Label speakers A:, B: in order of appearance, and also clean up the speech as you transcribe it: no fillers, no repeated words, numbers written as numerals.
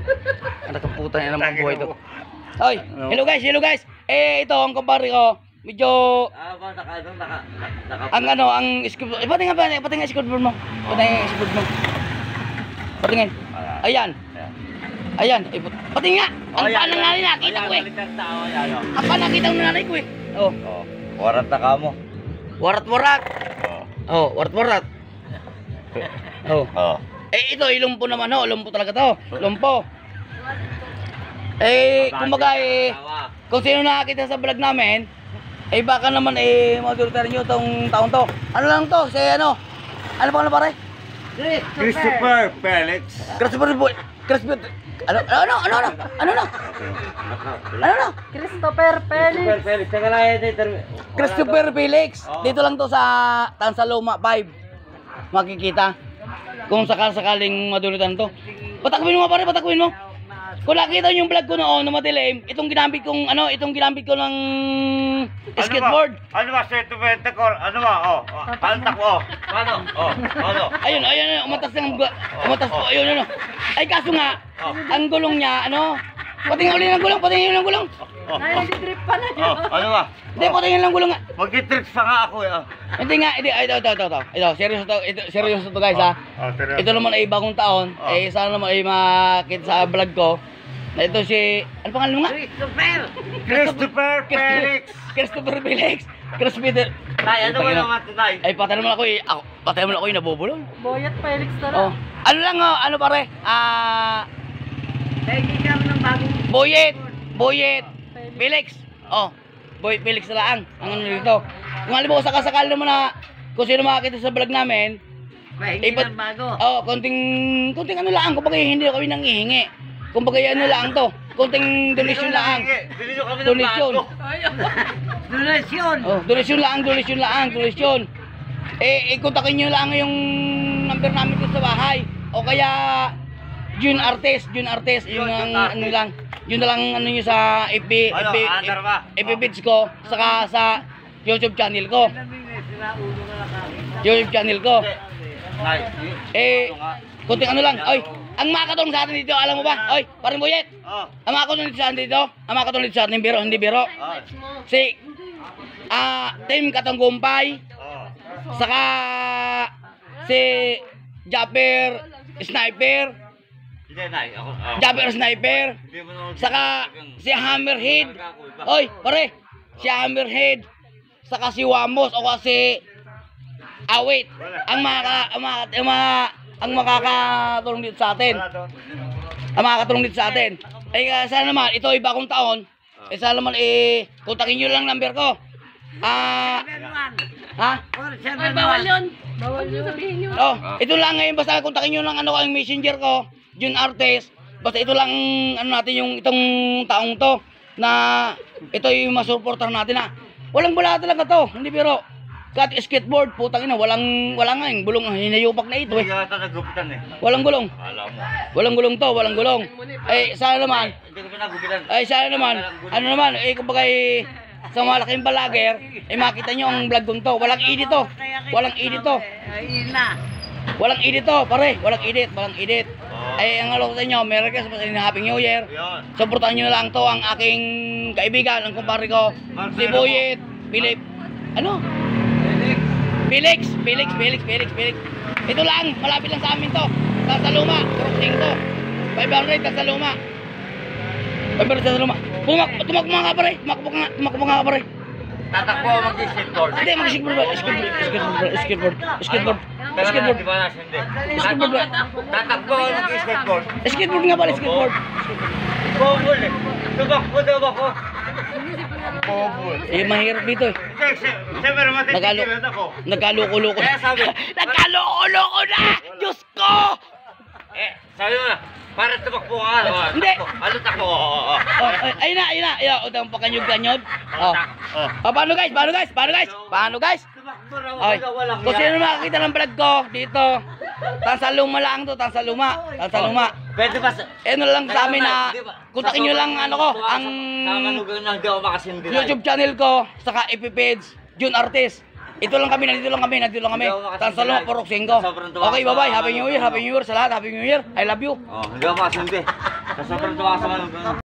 A: Anak ng puta yan naman buhay ito. Oy, hello guys. Ito ang kumpare ko. Medyo ang skateboard. Pati nga skateboard mo. Patingin. Ayan. Pati nga. Ang panang nanay nakita ko eh. Ang panang nakita ng nanay ko eh. Oh.
B: Warat na ka mo.
A: Warat. Oh, warat. Oh. Ito ilumpo naman ho. Lumpo talaga to. Lumpo. Kumbaga kung sino nakakita sa vlog namin, baka naman madultar nyo tong taon to. Ano lang to? Si ano? Ano pa pare?
B: Christopher Felix.
A: Christopher Ano?
C: Christopher Felix.
A: Christopher Felix. Dito lang to sa Tansaloma 5. Makikita. Kung sakaling madulitan to. Patakwin mo pare, patakwin mo. Kung nakita nyo yung vlog ko noon na madilim, itong ginamit ko ng skateboard.
B: Ano ba? Sentiment ko. Ano ba? Kantak ko. Ano?
A: Ayun, umatas ko. Ayun. Ay kaso nga, ang gulong niya, patingin ulit ng gulong.
C: Nai-drip pa na yun.
B: Ano ba?
A: Hindi, patingin lang gulong nga.
B: Mag-tricks pa nga ako eh.
A: Hindi nga, ito, seryoso to guys ha. Ito naman ay bagong taon, sana naman ay makita sa vlog ko. Na ito si, ano pangalan mo nga?
B: Christopher Felix.
A: Christopher Felix.
B: Tay, ano ba naman ito, Tay?
A: Ay, patay naman ako yung nabubulol.
C: Boyet Felix tala.
A: Ano lang ano pare?
C: Pegi ka ng bagong
A: Boyet Felix. Boyet Felix na lang. Ang ano dito. Kung alam mo, sakasakal naman na kung sino makakita sa vlog namin.
C: Pegi ng bago.
A: Konting ano lang. Kumbaga hindi kami nang ihingi. Kumbaga ano lang to. Konting donation lang. Donation. Donation lang. Kontakin nyo lang yung number namin ko sa bahay. O kaya June Artes, yung ano lang. Yun na lang ano nyo sa FB page ko, saka sa YouTube channel ko. Kunting ano lang. Oy, ang makakatulong sa atin dito, alam mo ba? Oy, paring Boyet. Ang makakatulong sa atin dito, hindi biro. Si Team Katanggumpay. Saka si Japper Sniper. Saka si Hammerhead. Oy, pare. Si Hammerhead. Saka si Wamos o kasi wait. Ang makakatulong dito sa atin. Sana naman ito ay bagong taon. Sana naman kontakin niyo lang number ko.
C: Ay, bawal yun. Bawal yun sabihin yun.
A: Ito lang ngayon, basta kontakin nyo lang ang messenger ko, June Artes. Basta ito lang natin yung itong taong to na ito yung masuportahan natin na. Walang bala talaga to, hindi biro. Kat skateboard, putang ina, walang nga yung gulong, hinayupak na ito eh. Walang gulong. Walang gulong. Sana naman. Kumbaga sa malaking balager, makita nyo ang vlog ko to. Walang edit to. Pare. Walang edit. Ang alok sa inyo, Merry Christmas and Happy New Year. Supportan nyo lang to ang aking kaibigan, ang kumpare ko, si Boyet, Felix. Ito lang, malapit lang sa amin to. Tansaloma, crossing to. 500 Tansaloma. Tumakbo nga pare.
B: Tatakbo ako mag-skateboard.
A: Hindi, mag-skateboard. Skateboard.
B: Tatakbo ako mag-skateboard.
A: Skateboard nga pala, skateboard.
B: Bobol eh. Tumakbo daw ako. Bobol.
A: Mahirap dito eh.
B: Siyempre matitigilan ako.
A: Nagkaloko-loko na. Nagkaloko-loko na! Diyos ko!
B: Sabi mo na, para tumakbo ka.
A: Hindi.
B: Ano takbo?
A: Ayun na. Utang pakanyog-kanyog. Paano guys? Ay, kung sino makakita ng vlog ko dito, Tansaloma lang to, Tansaloma.
B: Pwede ba?
A: Ano lang sa amin na kontakin nyo lang ang YouTube channel ko, saka FB page, June Artes. Nandito lang kami. Tansaloma, Purok 5. Okay, bye-bye. Happy New Year sa lahat. I love you.
B: Hindi ako makasindi. Sa sobrang tuwa sa